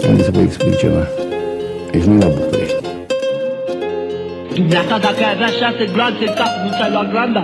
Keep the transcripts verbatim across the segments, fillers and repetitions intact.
gândit să vă explic ceva. Aici nu e la București. Dumneata, dacă ai avea șase gloanțe în cap, nu ți-ai luat glanda?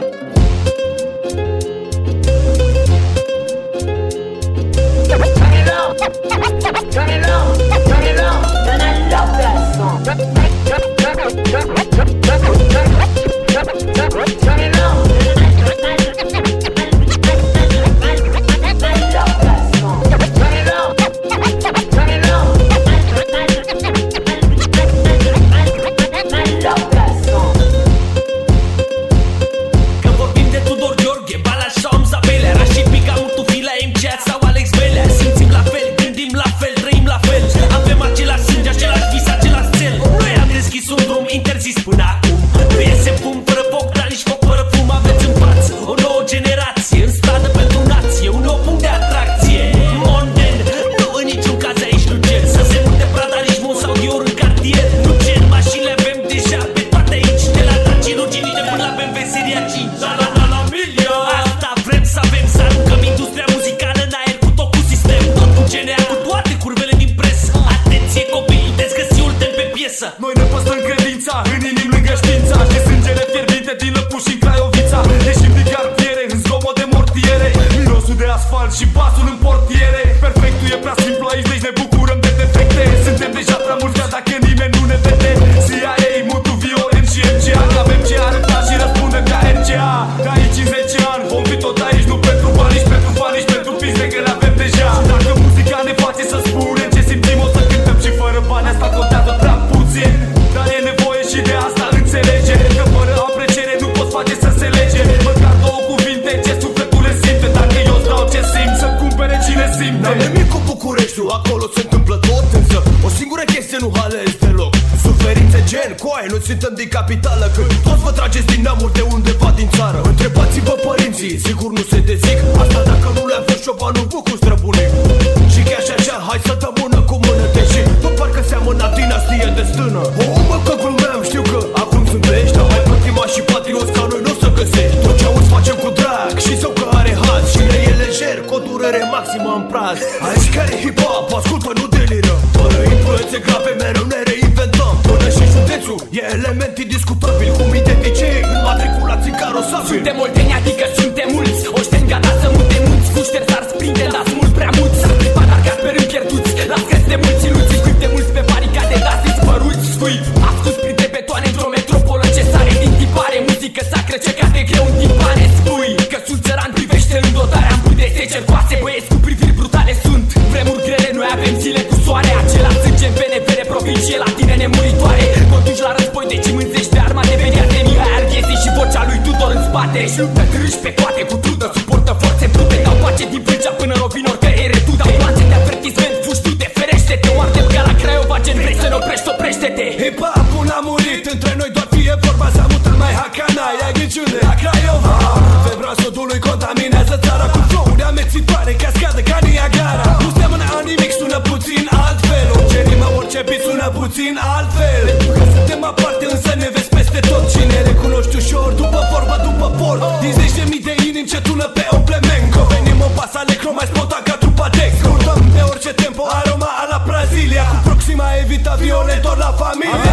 Noi ne păstrăm credința în inim lângă știința și sângele fierbinte din Lăpuș în Craiovița. Ieșim din cartiere în zgomot de mortiere, mirosul de asfalt și basul în portiere. Perfectul e prea simplu aici, deci ne bucurăm de defecte. Suntem deja prea mulți ca dacă nimeni nu ne vede. C I A, Mutu, Violin și M C A, că avem ce arăta și răspundem ca R C A. De aici în zece ani vom fi tot aici, nu pentru bani, nici pentru fani, nici pentru piste, că le avem deja. Și dacă muzica ne face să spunem ce simțim, o să cântăm și fără bani, asta contează prea puțin. Dar e nevoie și de asta înțelege, că fără apreciere nu poți face să se lege. Măcar două cuvinte ce sufletul le simte, dacă eu îți dau ce simt, să cumpere cine simte. N-am nimic cu Bucureștiul, acolo se întâmplă tot, însă o singură chestie nu halez deloc. Suferințe gen coaie, nu suntem din capitală, când toți vă trageți din neamuri de undeva din țară. Întrebați-vă părinții, sigur nu se dezic, asta dacă nu le-a fost șobanul bucu străbunic. Și chiar și așa, hai să dăm mână cu mână, deși tot parcă seamănă dinastie de stână. O, mă, că glumeam, știu că acum sunt vești, dar mai pătima și patrioți ca noi nu o să găsești. Tot ce auzi facem cu drag și sau că are haz și ne e lejer, cu o durere maximă în praz. Aici care e hip-hop, ascultă, nu delirăm, fără influențe grave mereu ne reinventăm. Până și județul e element indiscutabil, cum mii de D J înmatriculați în carosabil. Suntem olteni, adică suntem mulți, oșteni gata să mute mulți, cu șteri s-ar sprinde, dați mult prea mulți. S-ar priva dar ca pe rând pierduți, las crezi de mulți iluții, scuip de mulți pe baricade, dați dispăruți. Scuip, ascuns printre betoane într-o metropolă ce sare din tipare, muzică sacră ce cade greu în timpane. Spui că sunt țăran, privește în dotarea, am putea să cercoase, băieți cu priviri brutale sunt. Vremuri grele, noi avem zile cu soare, acela sânge în vene, vere provincie, la tine nemuritoare. Conduci la război, deci mânzești pe arma de veriate, Mihai Arghezi și vocea lui Tudor în spate. Și luptă trâși pe coate cu trudă, suportă forțe brute, dau pace din Vâlcea până Rovin, orică e retu. Dau planțe de avertisment, fugi tu de ferește-te, o ardem ca la Craiova, gen vrei să ne oprești, oprește-te. Hip-hop-ul a murit, între noi doar fie vorba, s-a mutat mai Hacana, ia ghiciune la Craiova. Febra sudului contaminează țara cu flow-uri amețitoare, cascadă ca Niagara. Nu seamănă a nimic, sună puțin altfel, orice rimă, orice beat sună puțin altfel. Pentru că suntem aparte, însă ne vezi peste tot și ne recunoști ușor, după vorba, după port. Din zeci de mii de inimi ce tună pe Oplemenco, venim o pasă electro, mai spota ca trupa Dex. Scurtăm pe orice tempo, aroma a la Brazilia, cu Proxima evita violentor la familie.